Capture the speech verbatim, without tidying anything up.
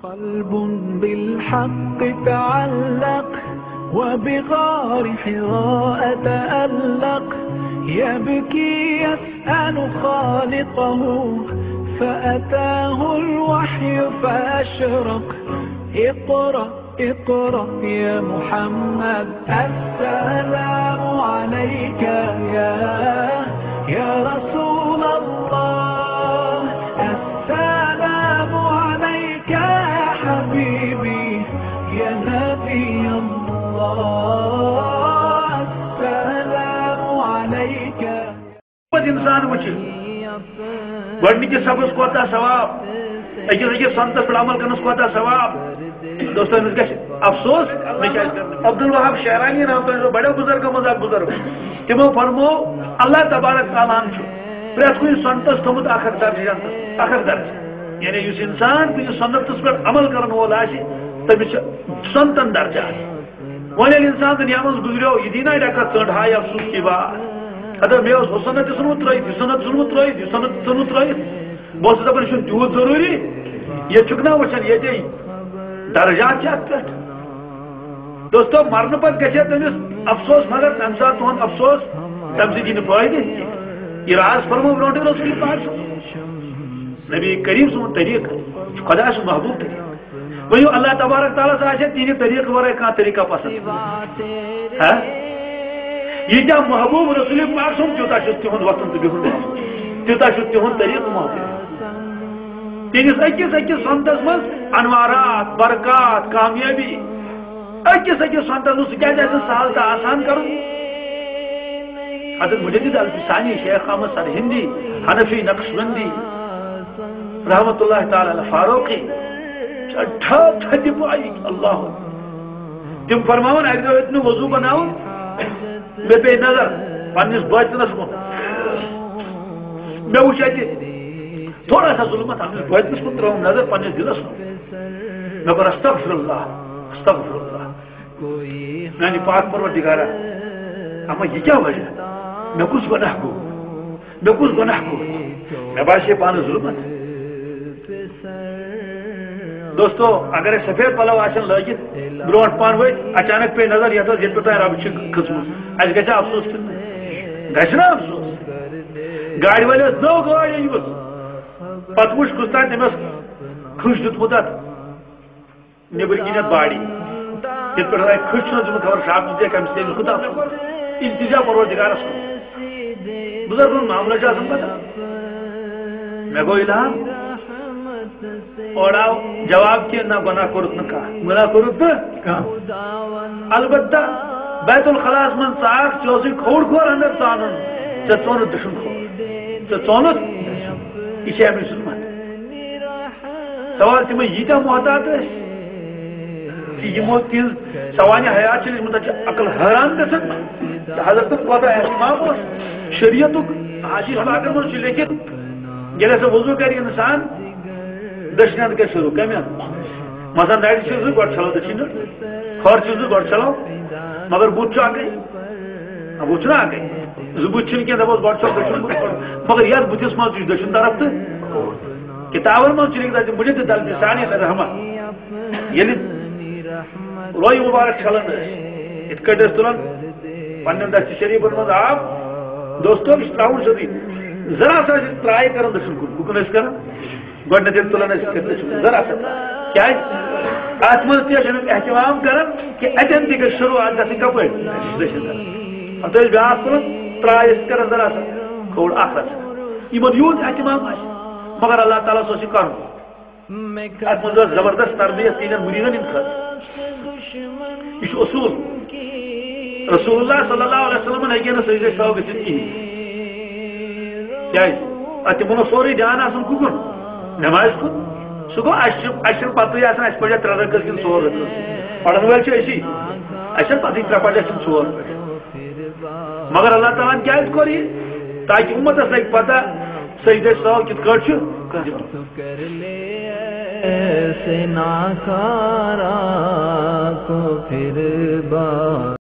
قلب بالحق تعلق وبغار حراء تألق يبكي يسأل خالقه فأتاه الوحي فأشرق اقرأ اقرأ يا محمد السلام عليك يا يا رسول الله السلام عليك يا حبيبي يا نبي الله السلام عليك انسان وچ گۄڈنِکِس سبس کوتاہ ثواب أکِس أکِس سنتس پٮ۪ٹھ عمل کرنس کوتاہ ثواب دوستو أمِس گژھِ افسوس عبد الوہاب شہرانی رحمۃ اللہ بڑے بزرگو منٛز اکھ بزرگ تمو فرمو اللہ تبارک تعالیٰ چھُ پرٛٮ۪تھ کُنہِ سنتس تھوٚمُت اکھ اکھ درجہ اکھ اکھ درجہ یعنی یُس انسان کُنہِ سنتس پٮ۪ٹھ عمل کرن وول آسہِ تٔمِس چھِ سنتن درجات وۄنۍ ییٚلہِ انسان دُنیا منٛز گُزریو یہِ دی نا رٮ۪کت ژٔنٛڈ ہاے افسوس کی بات اگر مےٚ اوس ہُہ سنت تہِ ژھُنمُت ترٛٲیِتھ یہِ سنت ژھُنمُت ترٛٲیِتھ یہِ سنت ژھُنمُت ترٛٲیِتھ بہٕ اوسُس دپان یہِ چھُنہٕ تیوٗت ضروٗری ییٚتہِ چھُکھ نا وٕچھان ییٚتے درجات چھِ اَتھ پٮ۪ٹھ دوستو مرنہٕ پتہٕ گژھِ ہے تٔمِس افسوس مگر تَمہِ ساتہٕ تُہُنٛد افسوس تَمہِ سۭتۍ یی نہٕ فٲیدٕ یہِ راز فرمو برونٛٹھٕے رسول پاک نبی کریم سُنٛد طریٖقہٕ چھُ خۄدا سُنٛد محبوٗب طریٖقہٕ ؤنِو اللہ تبارک تعالیٰ آسہِ ہے تِہنٛدِ طریٖقہٕ ورٲے کانٛہہ طریٖقہ پسنٛد ہا ییٖتیاہ محبوٗب رسول پاک سُنٛد تیوٗتاہ چھُ تِہُنٛد وۄتھُن تہٕ بِہُن تیوٗتاہ چھُ تِہُنٛد طریٖقہٕ محبوٗب تِہنٛدِس أکِس أکِس سنتس منٛز انوارات برکات کامیٲبی أکِس أکِس سنتس منٛز سُہ کیٛازِ آسہِ سہل تہٕ آسان کرُن حضرت مجدد الفسانی شیخ احمد سرہندی حنفی نقشبندی رحمت اللہ تعالی علیہ فاروقی تھدِ پایی اللہ تم فرماون اکہِ دۄہ ہیٚکہِ نہٕ وضوٗ بناوُن مےٚ پیٚیہِ نظر پننِس بٲطنس کُن مےٚ وٕچھ اَتہِ تھوڑا سا ظلمت پننِس بٲطنس کُن ترٲوٕم نظر پننِس دِلس کُن مےٚ کوٚر استغفر اللہ استغفر اللہ میانہِ پاک پروردگارا اما یہِ کیٛاہ وجہ مےٚ کُس گۄناہ گوٚو مےٚ کُس گۄناہ گوٚو مےٚ باسے پانس ظلمت دوستو اگر أسۍ سفید پلو آسن لٲگِتھ برونٛٹھ پہن ؤتھۍ اچانک پیٚیہِ نظر یتھ ٲس ییٚتہِ پٮ۪ٹھ تۄہہِ ربہٕ چھِ کھٔژمٕژ اَسہِ گژھِ افسوس کِنہٕ گژھِ نا افسوس گاڑِ وٲلۍ ٲس نٔو گٲڑۍ أنۍمٕژ پتہٕ وٕچھ کُس تانۍ تٔمۍ ٲس کھٕش دیُتمُت اتھ نیٚبٕرۍ کِنۍ اتھ باڑی ییٚتہِ پٮ۪ٹھ اتھ کھٕش چھُنہٕ دیُتمُت خبر شاپ دِژے کٔمِس تٔمِس کوٗتاہ افسوس التجا پروردگارس کُن بُزرگن معاملہٕ چھُ آسان پتہ مےٚ گوٚو اِلہام اور آو جواب کہ نہ گناہ کورُتھ نہٕ کانٛہہ گناہ کورُتھ نہٕ کانٛہہ البتہ بیت الخلاس منٛز ژاکھ ژےٚ اوسُے کھوٚڑ کھور اندر ژانُن ژےٚ ژونُتھ دٔچھُن کھور ژےٚ ژونُتھ یہِ چھِ اَمِچ ظُلمت سوال تِمے ییٖتیاہ محتاط ٲسۍ کہِ یِمو تِہنٛز سوانہِ حیات چھِ یِمن چھِ عقل حٲران گژھان حضرت کوتاہ احتمام اوس شریعتُک حدیث پاکن منٛز چھُ لیکھِتھ ییٚلہِ ہسا وضوٗ کرِ اِنسان دٔچھنہِ اَنٛد گژھِ شروٗع کَمہِ اَنٛد مثلاً نرِ چھِ زٕ گۄڈٕ چھلو دٔچھِنۍ کھۄر چھِ زٕ گۄڈٕ چھلو مگر بُتھ چھُ اَکٕے بُتھ چھُنہ اَکٕے زٕ بُتھِ چھِنہٕ کینٛہہ دَپوس گۄڈٕ چھلو دٔچھُن بُتھ مگر یتھ بُتھِس منٛز تہِ چھُ دٔچھُن طرف تہٕ کِتابن منٛز چھُ لیکھِتھ مُجدد الفسانی رحمہ ییٚلہِ رویہِ مُبارک چھلان ٲسۍ یِتھ کٲٹھۍ ٲسۍ تُلان پننٮ۪ن دستہِ شریٖفن منٛز آب دوستو یہِ چھُ ترٛاوُن سیوٚدُے ذرا سا ٲسۍ ترٛاے کران دٔچھُن کُن کُکُن ٲسۍ کران گۄڈٕنیتھ ییٚلہِ تُلان ٲسۍ دٔچھُن ذرا سا کیٛازِ اتھ منٛز تہِ ٲسۍ امیُک احتمام کران کہِ اتٮ۪ن تہِ گژھِ شروٗعات گژھٕنۍ کپٲرۍ دٔچھِنۍ طرف پتہٕ ٲسۍ بیٛاکھ تُلان ترٛاے ٲسۍ کران ذرا سا کھوٚڑ اکھ رژھ یِمن یوٗت احتمام آسہِ مگر اللہ تعالیٰ ہس اوس یہِ کرُن اتھ منٛز ٲس زبردست تربیت تِہنٛدٮ۪ن مُریٖدن ہٕنٛدِ خٲطرٕ یہِ چھُ اصوٗل رسول اللہ صلی اللہ علیہ وسلمن ہیٚکہِ نہٕ سجدے سو گٔژھِتھ کِہیٖنۍ کیٛازِ اتھ تِمن اوس سورُے دیان آسان کُکُن نماز کُن سُہ گوٚو اَسہِ چھِ اَسہِ چھِنہٕ پتہٕ آسان اَسہِ پَڑیا ترٛےٚ رکعت کِنہٕ ژور رکعت پرن وٲلۍ چھِ أسی اَسہِ چھَنہٕ پتہٕ ترٛےٚ پَڑیا کِنہٕ ژور پَڑیا مگر اللہ تعالیٰ ہن کیٛازِ کوٚر یہِ تاکہِ اُمتس لگہِ پتہ سجدے سو کِتھ کٲٹھۍ چھُ ایسے ناکارا کو پھر بار